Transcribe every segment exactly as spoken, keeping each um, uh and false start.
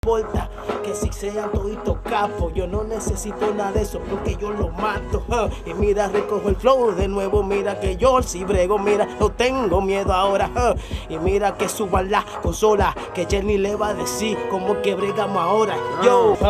importa que si sean toditos capos, yo no necesito nada de eso porque yo lo mato. Uh, y mira, recojo el flow de nuevo, mira que yo si brego, mira, no tengo miedo ahora. Uh, y mira que suban la consola, que Jenny le va a decir cómo que bregamos ahora. Yo, uh,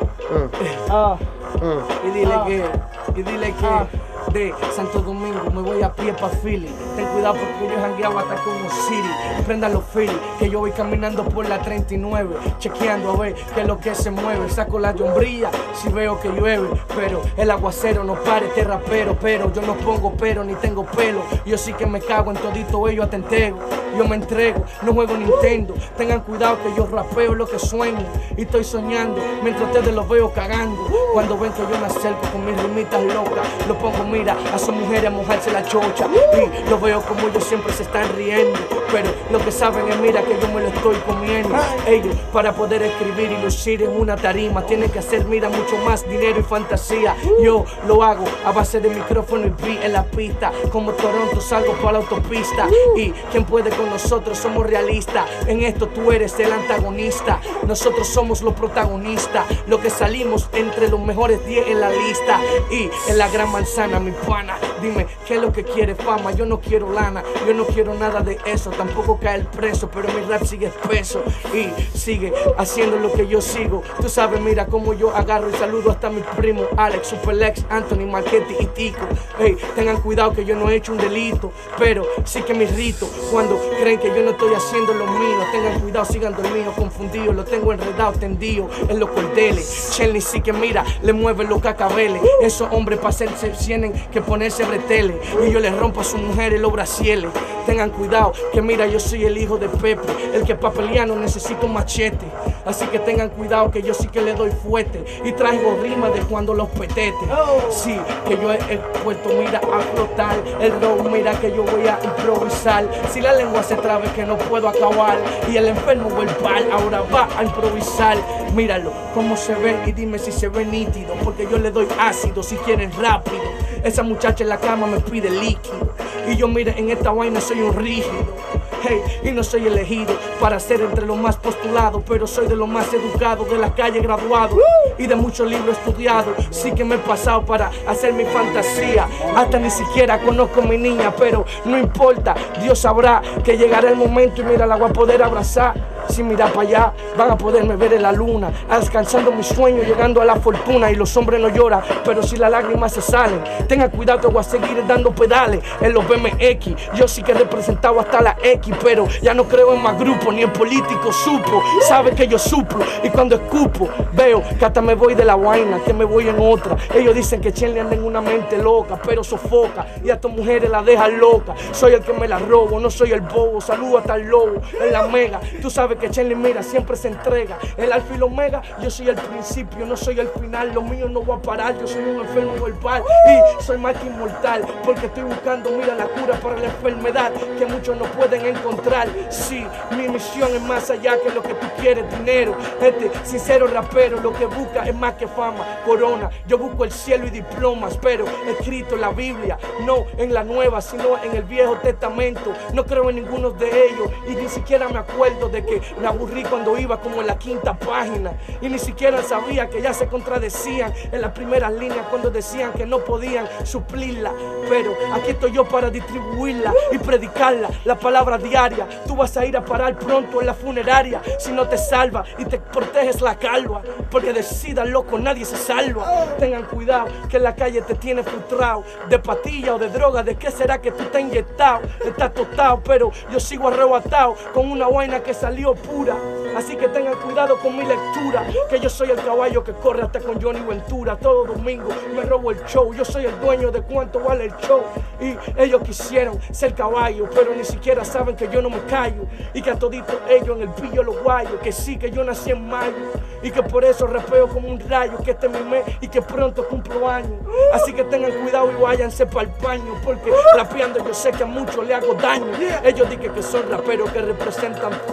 uh, uh, uh, y dile uh, que, y dile que. Uh, de Santo Domingo me voy a pie pa' Philly. Ten cuidado porque yo he jangueado hasta como City. Prendan los Philly, que yo voy caminando por la treinta y nueve, chequeando a ver qué es lo que se mueve. Saco la sombrilla si veo que llueve, pero el aguacero no pare, este rapero. Pero yo no pongo pero ni tengo pelo. Yo sí que me cago en todito ello hasta entero. Yo me entrego, no juego Nintendo. Tengan cuidado que yo rapeo lo que sueño y estoy soñando mientras ustedes los veo cagando. Cuando ven que yo me acerco con mis rimitas locas, lo pongo mira a su mujer a mojarse la chocha y lo veo como ellos siempre se están riendo, pero lo que saben es mira que yo me lo estoy comiendo. Ellos para poder escribir y lucir en una tarima tienen que hacer mira mucho más dinero y fantasía. Yo lo hago a base de micrófono y beat en la pista, como Toronto salgo para la autopista. Y quien puede con nosotros somos realistas, en esto tú eres el antagonista, nosotros somos los protagonistas, lo que salimos entre los mejores diez en la lista. Y en la gran manzana mi pana, dime qué es lo que quiere fama. Yo no quiero lana, yo no quiero nada de eso, tampoco caer preso, pero mi rap sigue espeso y sigue haciendo lo que yo sigo. Tú sabes, mira cómo yo agarro y saludo hasta mi primo Alex, Superlex, Anthony, Marchetti y Tico. Hey, tengan cuidado que yo no he hecho un delito, pero sí que me irrito cuando creen que yo no estoy haciendo lo mío. Tengan cuidado, sigan dormidos, confundidos, lo tengo enredado, tendido en los cordeles. Chelny sí que mira, le mueve los cacabeles. Esos hombres para hacerse tienen que ponerse bretele y yo les rompo a su mujer los brasieles. Tengan cuidado que mira yo soy el hijo de Pepe, el que pa' pelear no necesita un machete. Así que tengan cuidado que yo sí que le doy fuerte y traigo rimas de cuando los petetes. Sí, que yo he puesto mira a flotar el rock, mira que yo voy a improvisar. Si la lengua se trabe que no puedo acabar y el enfermo o el pal ahora va a improvisar. Míralo cómo se ve y dime si se ve nítido, porque yo le doy ácido si quieren rápido. Esa muchacha en la cama me pide líquido y yo mire en esta vaina soy un rígido. Hey, y no soy elegido para ser entre los más postulados, pero soy de los más educados, de la calle graduado y de muchos libros estudiados. Sí que me he pasado para hacer mi fantasía, hasta ni siquiera conozco a mi niña, pero no importa, Dios sabrá que llegará el momento y mira la voy a poder abrazar. Si mira para allá, van a poderme ver en la luna, alcanzando mis sueños, llegando a la fortuna. Y los hombres no lloran, pero si las lágrimas se salen, tengan cuidado que voy a seguir dando pedales en los B M X. Yo sí que he representado hasta la X, pero ya no creo en más grupos, ni en políticos supo. Sabe que yo suplo, y cuando escupo, veo que hasta me voy de la vaina, que me voy en otra. Ellos dicen que Chelny anda en una mente loca, pero sofoca, y a tus mujeres la dejan loca. Soy el que me la robo, no soy el bobo, saludo hasta el lobo, en la mega. Tú sabes que Chelny mira, siempre se entrega. El alfa y el omega, yo soy el principio, no soy el final. Lo mío no va a parar, yo soy un enfermo verbal y soy más que inmortal, porque estoy buscando, mira, la cura para la enfermedad que muchos no pueden encontrar. Sí, mi misión es más allá que lo que tú quieres, dinero. Este sincero rapero lo que busca es más que fama, corona. Yo busco el cielo y diplomas, pero escrito en la Biblia, no en la nueva, sino en el Viejo Testamento. No creo en ninguno de ellos y ni siquiera me acuerdo de que me aburrí cuando iba como en la quinta página y ni siquiera sabía que ya se contradecían en las primeras líneas cuando decían que no podían suplirla. Pero aquí estoy yo para distribuirla y predicarla, la palabra diaria. Tú vas a ir a parar pronto en la funeraria si no te salvas y te proteges la calva, porque de sida, loco, nadie se salva. Tengan cuidado que en la calle te tiene frustrado, de patilla o de droga, ¿de qué será que tú te has inyectado? Estás tostado, pero yo sigo arrebatado con una vaina que salió pura. Así que tengan cuidado con mi lectura, que yo soy el caballo que corre hasta con Johnny Ventura. Todo domingo me robo el show, yo soy el dueño de cuánto vale el show. Y ellos quisieron ser caballo, pero ni siquiera saben que yo no me callo, y que a todito ellos en el pillo los guayos, que sí que yo nací en mayo y que por eso rapeo como un rayo, que este es mi mes y que pronto cumplo años. Así que tengan cuidado y váyanse para el paño, porque rapeando yo sé que a muchos le hago daño. Ellos dicen que son raperos que representan flow,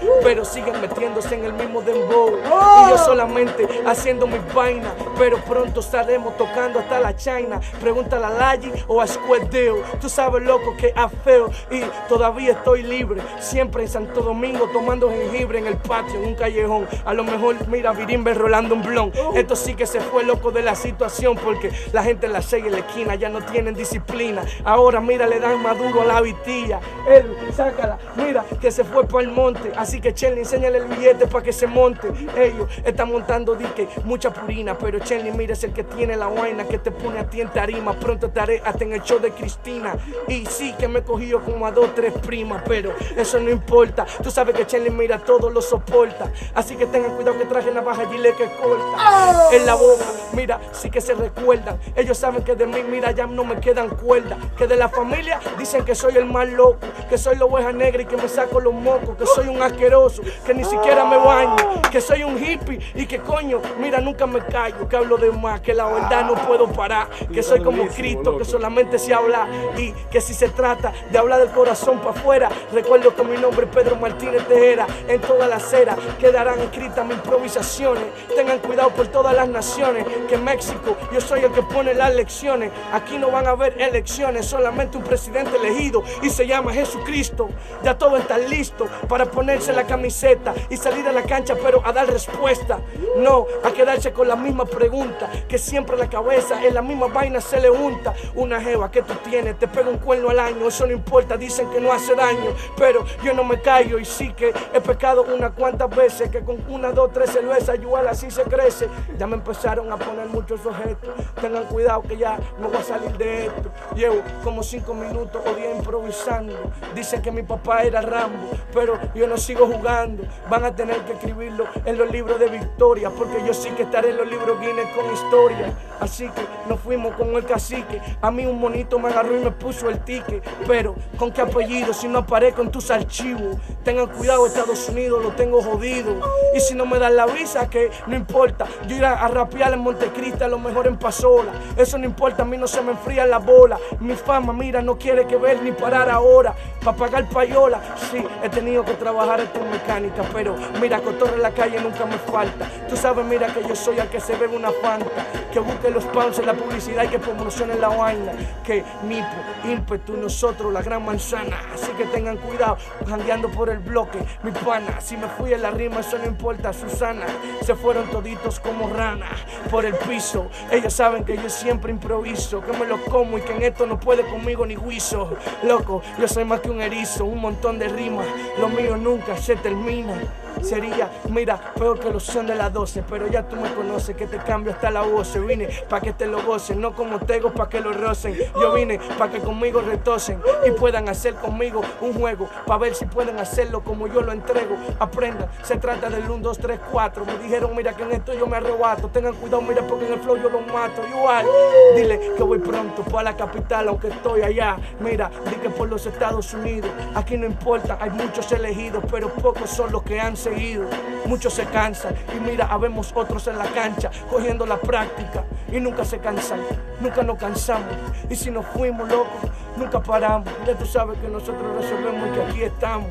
pero siguen metiéndose en el mismo dembow. Y yo solamente haciendo mis vainas, pero pronto estaremos tocando hasta la China. Pregúntale a Laji o a Square Deal. Tú sabes, loco, que a feo y todavía estoy libre. Siempre en Santo Domingo tomando jengibre en el patio, en un callejón. A lo mejor, mira, Virimbe rolando un blon. Esto sí que se fue loco de la situación, porque la gente en la seis en la esquina ya no tienen disciplina. Ahora, mira, le dan maduro a la vitilla. Él, sácala, mira, que se fue para el monte. Así que, Chelly, enséñale el billete para que se monte. Ellos están montando dique, mucha purina, pero Chelly, mira, es el que tiene la vaina que te pone a ti en tarima. Pronto estaré hasta en el show de Cristina. Y sí que me he cogido como a dos, tres primas, pero eso no importa. Tú sabes que Chelly, mira, todo lo soporta. Así que tengan cuidado que traje navaja gilet que corta. Oh. En la boca, mira, sí que se recuerdan. Ellos saben que de mí, mira, ya no me quedan cuerdas. Que de la familia dicen que soy el más loco, que soy la oveja negra y que me saco los mocos, que soy un asqueroso, que ni siquiera me baño, que soy un hippie y que coño, mira, nunca me callo, que hablo de más, que la verdad no puedo parar, que soy como Cristo, que solamente sé hablar y que si se trata de hablar del corazón para afuera, recuerdo que mi nombre es Pedro Martínez Tejera. En toda la acera quedarán escritas mis improvisaciones. Tengan cuidado por todas las naciones, que en México yo soy el que pone las lecciones. Aquí no van a haber elecciones, solamente un presidente elegido y se llama Jesucristo. Ya todo está listo para ponerse la camiseta y salir a la cancha, pero a dar respuesta. No a quedarse con la misma pregunta, que siempre la cabeza en la misma vaina se le unta. Una jeva que tú tienes te pega un cuerno al año, eso no importa, dicen que no hace daño, pero yo no me callo y sí que he pecado unas cuantas veces, que con una, dos, tres cervezas igual así se crece. Ya me empezaron a poner muchos objetos, tengan cuidado que ya no voy a salir de esto. Llevo como cinco minutos o diez improvisando. Dicen que mi papá era Rambo, pero yo no sigo jugando. Van a tener que escribirlo en los libros de victoria, porque yo sí que estaré en los libros Guinness con historia. Así que nos fuimos con el cacique. A mí un monito me agarró y me puso el ticket, pero ¿con qué apellido si no aparezco en tus archivos? Tengan cuidado, Estados Unidos lo tengo jodido. Y si no me dan la visa, que no importa, yo iré a rapear en Montecristi, a lo mejor en Pasola. Eso no importa, a mí no se me enfría la bola. Mi fama, mira, no quiere que ver ni parar ahora. Para pagar payola, sí, he tenido que trabajar en tu mecánica, pero mira, cotorra en la calle nunca me falta. Tú sabes, mira, que yo soy el que se bebe una fanta, que busque los pounds en la publicidad y que promocione la vaina, que Nipo, ímpetu, nosotros la gran manzana. Así que tengan cuidado, jangueando por el bloque, mi pana. Si me fui en la rima, eso no importa, Susana. Se fueron toditos como ranas por el piso. Ellos saben que yo siempre improviso, que me lo como y que en esto no puede conmigo ni guiso. Loco, yo soy más que un erizo, un montón de rimas, lo mío nunca se termina. Sería, mira, peor que los son de las doce, pero ya tú me conoces, que te cambio hasta la voz. Vine pa' que te lo gocen, no como tego pa' que lo rocen. Yo vine pa' que conmigo retosen y puedan hacer conmigo un juego, pa' ver si pueden hacerlo como yo lo entrego. Aprendan, se trata del uno, dos, tres, cuatro. Me dijeron, mira, que en esto yo me arrebato. Tengan cuidado, mira, porque en el flow yo lo mato. Igual, dile que voy pronto pa' la capital, aunque estoy allá. Mira, di que por los Estados Unidos, aquí no importa, hay muchos elegidos, pero pocos son los que han seguido. Muchos se cansan y mira, habemos otros en la cancha cogiendo la práctica y nunca se cansan, nunca nos cansamos. Y si nos fuimos locos, nunca paramos. Ya tú sabes que nosotros resolvemos y que aquí estamos.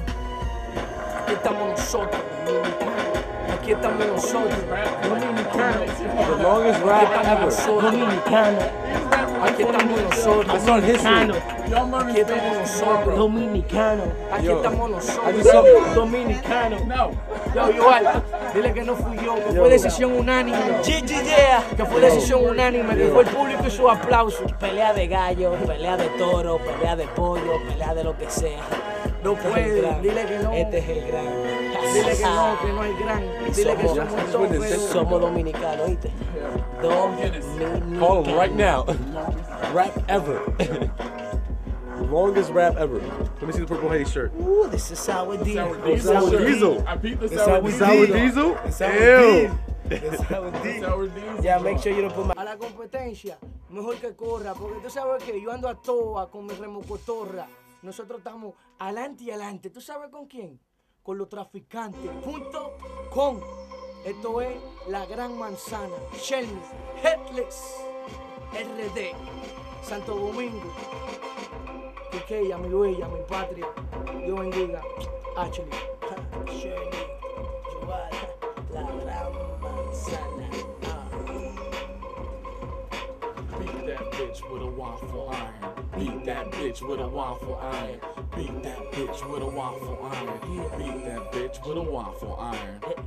Aquí estamos nosotros. Aquí estamos nosotros. Dominicanos. The longest rap ever. Dominicanos. Aquí estamos nosotros. Dominicanos. Aquí estamos nosotros. Dominicanos. Aquí estamos nosotros. Dominicanos. Yo, igual, dile que no fui yo, que fue decisión unánime. G G yeah. Que fue decisión unánime, que fue el público y sus aplausos. Pelea de gallo, pelea de toro, pelea de pollo, pelea de lo que sea. No puede, dile que no. Este es el gran. Dile que no, que no hay gran. Dile que somos todos. Somos dominicanos, ¿oíste? Dominicanos. Call him right now. Rap ever. Longest rap ever. Let me see the Purple Haze shirt. Ooh, this is Sour D. Sour Diesel. I beat the Sour Sour Sour Diesel. Diesel? Ew. Sour Diesel. Ya, make sure you don't put my... A la competencia, mejor que corra, porque tú sabes que yo ando a toa con mi remocotorra. Nosotros estamos adelante y adelante. ¿Tú sabes con quién? Con los traficantes. Punto com. Esto es La Gran Manzana. Shelly, Headless, R D, Santo Domingo. Quiqueya, mi huella, mi patria. Dios bendiga. Actually. Shelly. with a waffle iron. Beat that bitch with a waffle iron. Beat that bitch with a waffle iron. Beat that bitch with a waffle iron.